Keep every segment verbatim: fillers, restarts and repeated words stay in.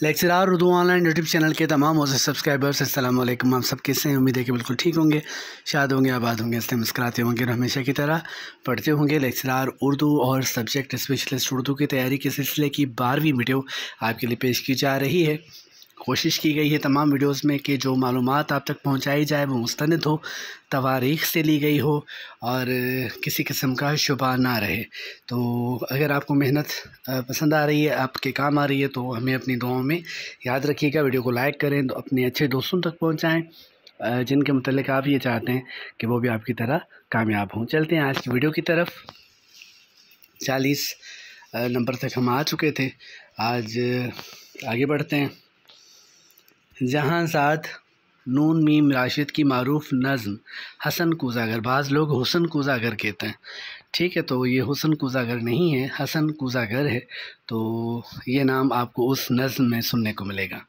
Lecturer Urdu online YouTube channel के तमाम Moz subscribers अस्सलाम वालेकुम। आप सब कैसे हैं? उम्मीद है कि बिल्कुल ठीक होंगे, शाद होंगे, आबाद होंगे, इसलिए मुस्कुराते होंगे और हमेशा की तरह पढ़ते होंगे। लेक्चरार उर्दू और सब्जेक्ट स्पेशलिस्ट उर्दू की तैयारी के सिलसिले की बारहवीं वीडियो आपके लिए पेश की जा रही है। कोशिश की गई है तमाम वीडियोस में कि जो मालूमात आप तक पहुंचाई जाए वो मुस्तनद हो, तवारीख़ से ली गई हो और किसी किस्म का शुबा ना रहे। तो अगर आपको मेहनत पसंद आ रही है, आपके काम आ रही है, तो हमें अपनी दुआओं में याद रखिएगा। वीडियो को लाइक करें, तो अपने अच्छे दोस्तों तक पहुँचाएँ जिनके मुतल्लिक आप ये चाहते हैं कि वो भी आपकी तरह कामयाब हों। चलते हैं आज की वीडियो की तरफ। चालीस नंबर तक हम आ चुके थे, आज आगे बढ़ते हैं। जहाँ साथ नून मीम राशिद की मारूफ नज़्म हसन कूज़ागर, बाज़ लोग हुसन कूज़ागर कहते हैं, ठीक है, तो ये हुसन कूज़ागर नहीं है, हसन कूज़ागर है। तो ये नाम आपको उस नज़्म में सुनने को मिलेगा।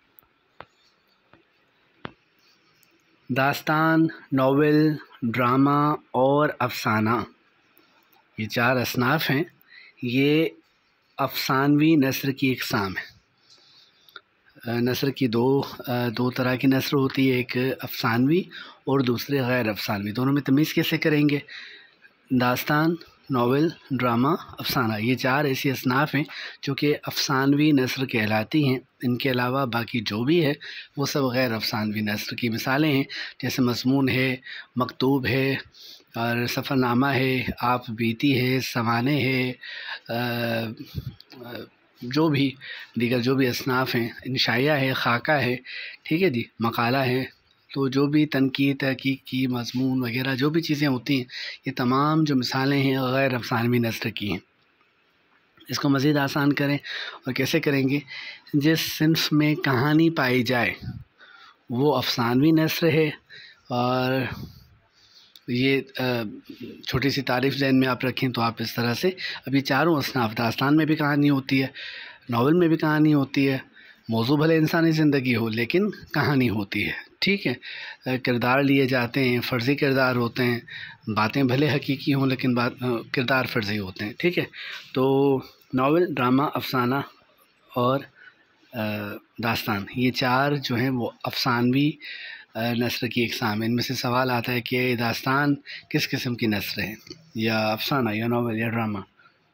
दास्तान, नावल, ड्रामा और अफसाना, ये चार असनाफ़ हैं। ये अफसानवी नस्र की इक़साम है। नस्र की दो दो तरह की नस्र होती है, एक अफसानवी और दूसरे गैर अफसानवी। दोनों में तमीज़ कैसे करेंगे? दास्तान, नावल, ड्रामा, अफसाना, ये चार ऐसी असनाफ़ हैं जो कि अफसानवी नस्र कहलाती हैं। इनके अलावा बाकी जो भी है वो सब गैर अफसानवी नस्र की मिसालें हैं, जैसे मज़मून है, मकतूब है और सफ़रनामा है, आप बीती है, सवाने है, आ, आ, जो भी दीगर जो भी असनाफ़ हैं, इंशाया है, खाका है, ठीक है जी, मकाला है। तो जो भी तनकीद, तहकीक की मज़मून वगैरह जो भी चीज़ें होती हैं, ये तमाम जो मिसालें हैं गैर अफ़सानवी नस्र की हैं। इसको मज़ीद आसान करें और कैसे करेंगे? जिस सिन्फ़ में कहानी पाई जाए वो अफ़सानवी नस्र है। और ये छोटी सी तारीफ़ ज़हन में आप रखें तो आप इस तरह से, अभी चारों असनाफ़, दास्तान में भी कहानी होती है, नावल में भी कहानी होती है, मौजू भले इंसानी ज़िंदगी हो लेकिन कहानी होती है, ठीक है, किरदार लिए जाते हैं, फ़र्ज़ी किरदार होते हैं, बातें भले हकीकी हों लेकिन बात किरदार फ़र्ज़ी होते हैं, ठीक है। तो नावल, ड्रामा, अफसाना और दास्तान, ये चार जो हैं वो अफसानवी नस्र की इक़साम है। इनमें से सवाल आता है कि दास्तान किस किस्म की नस्र है, या अफसाना, या नावल, या ड्रामा।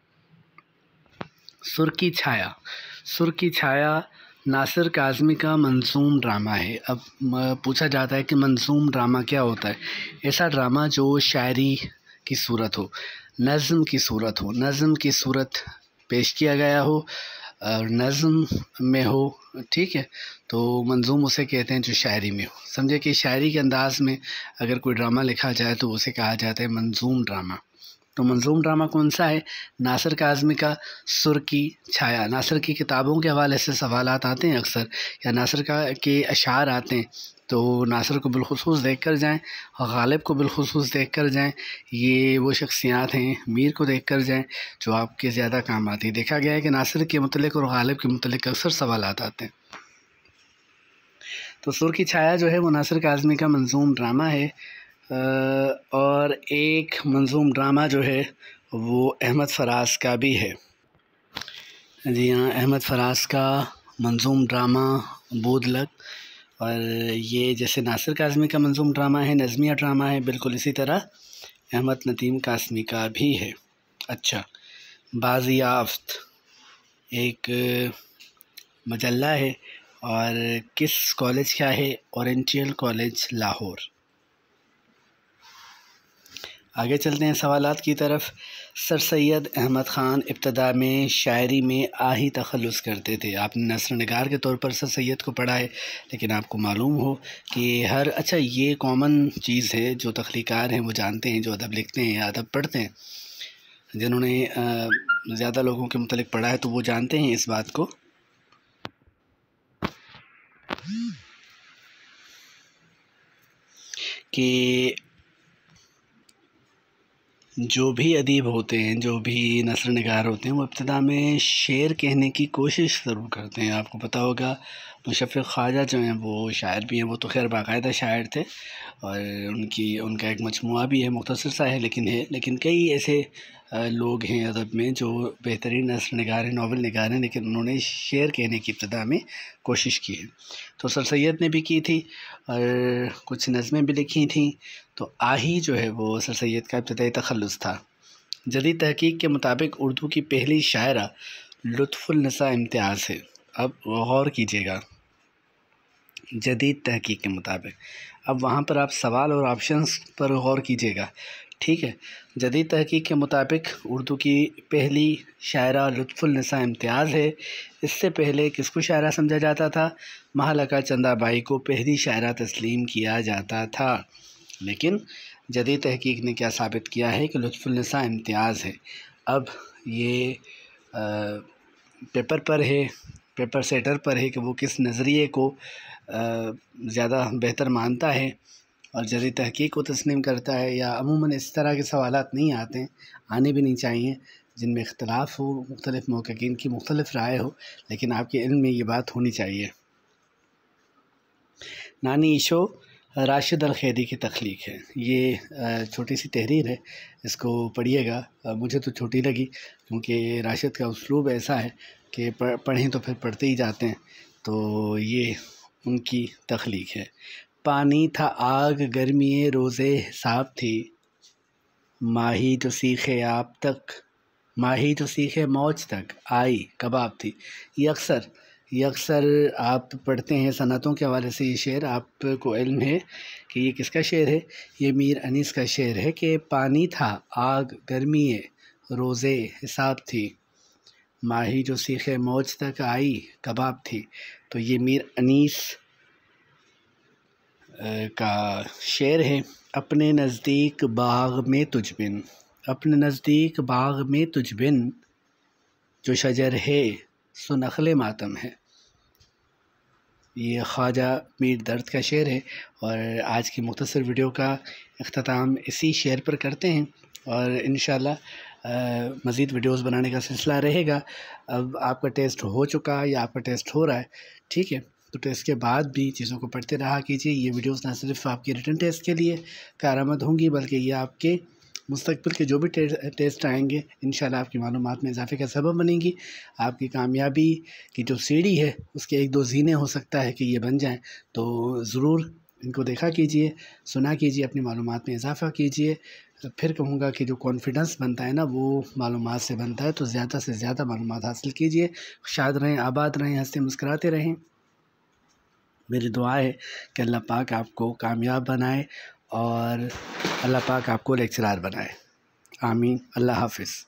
सुर्खी छाया, सुर्खी छाया नासिर काज़मी का मंसूम ड्रामा है। अब पूछा जाता है कि मंसूम ड्रामा क्या होता है? ऐसा ड्रामा जो शायरी की सूरत हो, नज़्म की सूरत हो, नज़्म की सूरत पेश किया गया हो और नज़्म में हो, ठीक है, तो मंजूम उसे कहते हैं जो शायरी में हो। समझे कि शायरी के अंदाज़ में अगर कोई ड्रामा लिखा जाए तो उसे कहा जाता है मंजूम ड्रामा। तो मंजूम ड्रामा कौन सा है? नासिर काज़मी का सुर्खी छाया। नासिर की किताबों के हवाले से सवालात आते हैं अक्सर, या नासिर का के अशार आते हैं, तो नासिर को बिलखुसूस देख कर जाएँ और गालिब को बिलखुसूस देख कर जाएँ। ये वो शख्सियात हैं, मीर को देख कर जाएँ जो आपके ज़्यादा काम आती है। देखा गया है कि नासिर के मुतल्लिक़ और गालिब के मुतल्लिक़ अक्सर सवालात आते हैं। तो सुर्खी छाया जो है वो नासिर काज़मी का मंजूम ड्रामा है। और एक मंजूम ड्रामा जो है वो अहमद फराज का भी है। जी हाँ, अहमद फराज का मंजूम ड्रामा बूदलक, और ये जैसे नासिर काज़मी का मंजूम ड्रामा है, नज़मिया ड्रामा है, बिल्कुल इसी तरह अहमद नदीम कासमी का भी है। अच्छा, बाज़ियाफ़्त एक मजल्ला है और किस कॉलेज का है? Oriental college Lahore. आगे चलते हैं सवालात की तरफ। सर सैयद अहमद ख़ान इब्तदा में शायरी में आही तखल्लुस करते थे। आपने नस्र निगार के तौर पर सर सैयद को पढ़ा है, लेकिन आपको मालूम हो कि हर, अच्छा ये कॉमन चीज़ है, जो तख्लीकार हैं वो जानते हैं, जो अदब लिखते हैं या अदब पढ़ते हैं, जिन्होंने ज़्यादा लोगों के मुतल्लिक़ पढ़ा है तो वो जानते हैं इस बात को कि जो भी अदीब होते हैं, जो भी नस्र निगार होते हैं, वो इब्तिदा में शेर कहने की कोशिश ज़रूर करते हैं। आपको पता होगा मुशफ़िक़ ख्वाजा जो हैं वो शायर भी हैं, वो तो खैर बाकायदा शायर थे और उनकी उनका एक मजमुआ भी है, मुख्तसर सा है लेकिन है, लेकिन कई ऐसे लोग हैं अदब में जो बेहतरीन नस्र निगार हैं, नावल निगार हैं, लेकिन उन्होंने शेर कहने की इब्तदा में कोशिश की है। तो सर सैयद ने भी की थी और कुछ नज़में भी लिखी थी। तो आही जो है वो सर सैयद का इब्तदाई तखल्लुस था। जदीद तहकीक के मुताबिक उर्दू की पहली शायरा लुत्फ़ुल निसा इम्तियाज़ है। अब गौर कीजिएगा, जदीद तहकीक के मुताबिक, अब वहाँ पर आप सवाल और ऑप्शंस पर गौर कीजिएगा, ठीक है। जदीद तहकीक के मुताबिक उर्दू की पहली शायरा लुत्फ़ुल निसा इम्तियाज़ है। इससे पहले किसको शायरा समझा जाता था? महलका चंदाबाई को पहली शायरा तस्लीम किया जाता था। लेकिन जदीद तहकीक ने क्या साबित किया है कि लुत्फ़ुल निसा इम्तियाज़ है। अब ये आ, पेपर पर है, पेपर सेटर पर है कि वो किस नज़रिए को ज़्यादा बेहतर मानता है और जदीद तहकीक को तस्लीम करता है, या अमूमन इस तरह के सवालात नहीं आते हैं, आने भी नहीं चाहिए, जिनमें इख्तलाफ हो, मुख्तलिफ़ मुहक्किकीन की मुख्तलिफ़ राय हो, लेकिन आपके इल्म में ये बात होनी चाहिए। नानी ईशो राशिद अल खैरी की तख्लीक है। ये छोटी सी तहरीर है, इसको पढ़िएगा। मुझे तो छोटी लगी क्योंकि राशिद का उसलूब ऐसा है कि पढ़ें तो फिर पढ़ते ही जाते हैं। तो ये उनकी तख्लीक है। पानी था आग गर्मी रोज़े हिसाब थी, माही जो सीखे आप तक, माही जो सीखे मौज तक आई कबाब थी। ये अक्सर ये अक्सर आप पढ़ते हैं सनतों के हवाले से। ये शेर आपको इल्म है कि ये किसका शेर है? ये मीर अनीस का शेर है कि पानी था आग गर्मी रोज़े हिसाब थी, माही जो सीखे मौज तक आई कबाब थी। तो ये मीर अनीस का शेर है। अपने नज़दीक बाग में तुझबिन, अपने नज़दीक बाग में तुझबिन, जो शजर है सो नखले मातम है। ये ख्वाजा मीर दर्द का शेर है। और आज की मुख्तसर वीडियो का इख्तिताम इसी शेर पर करते हैं और इंशाअल्लाह मज़ीद वीडियोस बनाने का सिलसिला रहेगा। अब आपका टेस्ट हो चुका है या आपका टेस्ट हो रहा है, ठीक है, तो टेस्ट के बाद भी चीज़ों को पढ़ते रहा कीजिए। ये वीडियोस ना सिर्फ आपके रिटन टेस्ट के लिए कारआमद होंगी, बल्कि ये आपके मुस्तक़बिल के जो भी टे, टेस्ट आएंगे इंशाल्लाह आपकी मालूमात में इजाफ़े का सबब बनेंगी। आपकी कामयाबी की जो सीढ़ी है उसके एक दो ज़ीने हो सकता है कि ये बन जाएं। तो ज़रूर इनको देखा कीजिए, सुना कीजिए, अपनी मालूमात में इजाफ़ा कीजिए। फिर कहूँगा कि जो कॉन्फिडेंस बनता है ना वो मालूमात से बनता है। तो ज़्यादा से ज़्यादा मालूमात हासिल कीजिए। शाद रहें, आबाद रहें, हंसते मुस्कुराते रहें। मेरी दुआ है कि अल्लाह पाक आपको कामयाब बनाए और अल्लाह पाक आपको लेक्चरार बनाए। आमीन। अल्लाह हाफ़िज़।